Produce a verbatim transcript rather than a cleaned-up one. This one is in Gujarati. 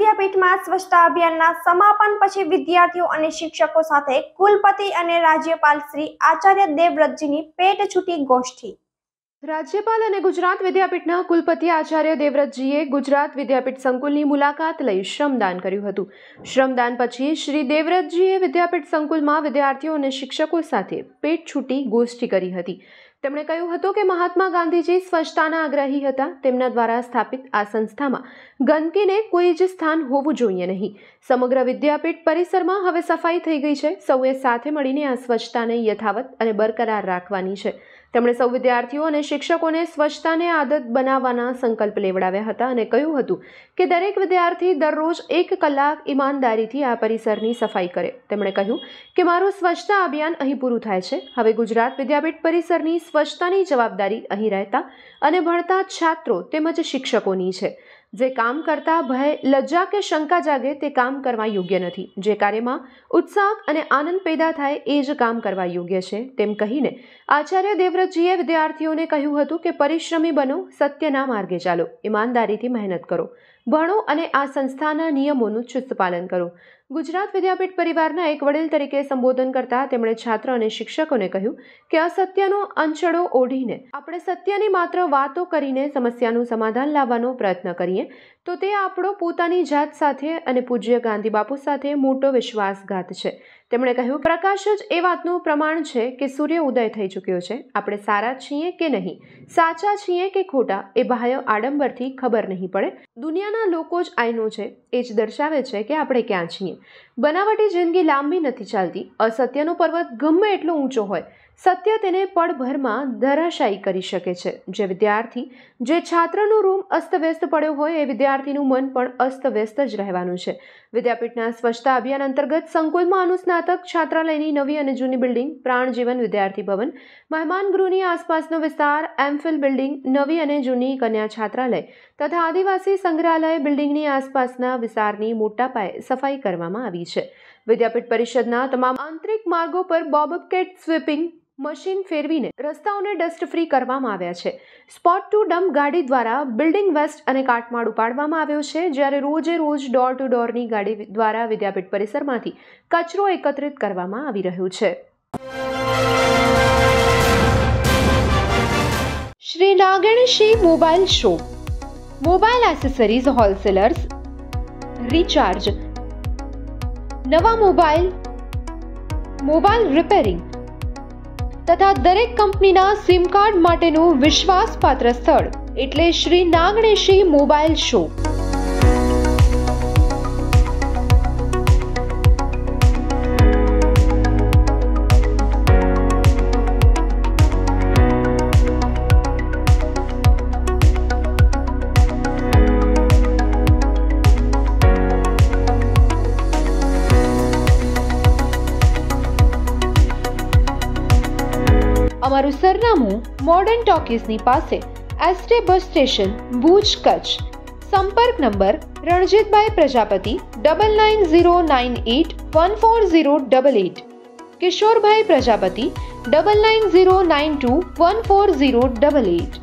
વિદ્યાપીઠમાં સ્વચ્છતા અભિયાનના સમાપન પછી વિદ્યાર્થીઓ અને શિક્ષકો સાથે કુલપતિ અને રાજ્યપાલ શ્રી આચાર્ય દેવવ્રતજીની પેટ છૂટી ગોષ્ઠી। રાજ્યપાલ અને ગુજરાત વિદ્યાપીઠના કુલપતિ આચાર્ય દેવવ્રતજીએ ગુજરાત વિદ્યાપીઠ સંકુલની મુલાકાત લઈ શ્રમદાન કર્યું હતું। શ્રમદાન પછી શ્રી દેવવ્રતજીએ વિદ્યાપીઠ સંકુલમાં વિદ્યાર્થીઓ અને શિક્ષકો સાથે પેટ છૂટી ગોષ્ઠી કરી હતી। તેમણે કહ્યું હતું કે મહાત્મા ગાંધીજી સ્વચ્છતાના આગ્રહી હતા। તેમના દ્વારા સ્થાપિત આ સંસ્થામાં ગંદકીને કોઈ જ સ્થાન હોવું જોઈએ નહીં। સમગ્ર વિદ્યાપીઠ પરિસરમાં હવે સફાઈ થઈ ગઈ છે। સૌએ સાથે મળીને આ સ્વચ્છતાને યથાવત અને બરકરાર રાખવાની છે। તેમણે સૌ વિદ્યાર્થીઓ અને શિક્ષકોને સ્વચ્છતાને આદત બનાવવાના સંકલ્પ લેવડાવ્યા હતા અને કહ્યું હતું કે દરેક વિદ્યાર્થી દરરોજ એક કલાક ઈમાનદારીથી આ પરિસરની સફાઈ કરે। તેમણે કહ્યું કે મારું સ્વચ્છતા અભિયાન અહીં પૂરું થાય છે। હવે ગુજરાત વિદ્યાપીઠ પરિસરની સ્વચ્છતાની જવાબદારી અહીં રહેતા અને ભણતા છાત્રો તેમજ શિક્ષકોની છે। જે કામ કરતા ભય, લજ્જા કે શંકા જાગે તે કામ કરવા યોગ્ય નથી। જે કાર્યમાં ઉત્સાહ અને આનંદ પેદા થાય એ જ કામ કરવા યોગ્ય છે। તેમ કહીને આચાર્ય દેવવ્રતજીએ વિદ્યાર્થીઓને કહ્યું હતું કે પરિશ્રમી બનો, સત્યના માર્ગે ચાલો, ઈમાનદારીથી મહેનત કરો, ભણો અને આ સંસ્થાના નિયમોનું ચુસ્ત પાલન કરો। ગુજરાત વિદ્યાપીઠ પરિવારના એક વડીલ તરીકે સંબોધન કરતા તેમણે છાત્ર અને શિક્ષકોને કહ્યું કે અસત્યનો અંચળો ઓઢીને આપણે સત્યની માત્ર વાતો કરીને સમસ્યાનું સમાધાન લાવવાનો પ્રયત્ન કરીએ તો તે આપણો પોતાની જાત સાથે અને પૂજ્ય ગાંધી બાપુ સાથે મોટો વિશ્વાસઘાત છે। તેમણે કહ્યું પ્રકાશ જ એ વાતનું પ્રમાણ છે કે સૂર્ય ઉદય થઈ ચૂક્યો છે। આપણે સારા છીએ કે નહીં, સાચા છીએ કે ખોટા એ બાહ્ય આડંબરથી ખબર નહીં પડે। દુનિયાના લોકો જ આઈનો છે એ જ દર્શાવે છે કે આપણે ક્યાં છીએ। બનાવટી જિંદગી લાંબી નથી ચાલતી। અસત્યનો પર્વત ગમે એટલો ઊંચો હોય, સત્ય તેને પળભરમાં ધરાશાયી કરી શકે છે। જે વિદ્યાર્થી, જે છાત્રનું રૂમ અસ્તવ્યસ્ત પડ્યો હોય એ વિદ્યાર્થીનું મન પણ અસ્તવ્યસ્ત જ રહેવાનું છે। વિદ્યાપીઠના સ્વચ્છતા અભિયાન અંતર્ગત સંકુલમાં અનુસ્નાતક છાત્રાલયની નવી અને જૂની બિલ્ડિંગ, પ્રાણજીવન વિદ્યાર્થી ભવન, મહેમાન ગૃહની આસપાસનો વિસ્તાર, એમફિલ બિલ્ડિંગ, નવી અને જૂની કન્યા છાત્રાલય તથા આદિવાસી સંગ્રહાલય બિલ્ડિંગની આસપાસના વિસ્તારની મોટા પાયે સફાઈ કરવામાં આવી છે। વિદ્યાપીઠ પરિષદના તમામ આંતરિક માર્ગો પર બોબકેટ સ્વીપિંગ મશીન ફેરવીને રસ્તાઓને ડસ્ટ ફ્રી કરવામાં આવ્યા છે। સ્પોટ ટુ ડમ્પ ગાડી દ્વારા બિલ્ડિંગ વેસ્ટ અને કાટમાળ ઉપાડવામાં આવ્યો છે, જ્યારે રોજે રોજ ડોર ટુ ડોરની ગાડી દ્વારા વિદ્યાપીઠ પરિસરમાંથી કચરો એકત્રિત કરવામાં આવી રહ્યો છે। Shri Naganeshi mobile show, mobile accessories wholesalers, recharge, નવા મોબાઈલ, મોબાઈલ રિપેરિંગ તથા દરેક કંપનીના સિમ કાર્ડ માટેનું વિશ્વાસપાત્ર સ્થળ એટલે શ્રી નાગણેશી મોબાઈલ શો। અમારું સરનામું મોડર્ન ટોકીઝની પાસે, ST bus station, Bhuj, Kutch. સંપર્ક number Ranjitbhai Prajapati double nine zero nine eight one four zero double eight, Kishorbhai Prajapati double nine zero nine two one four zero double at.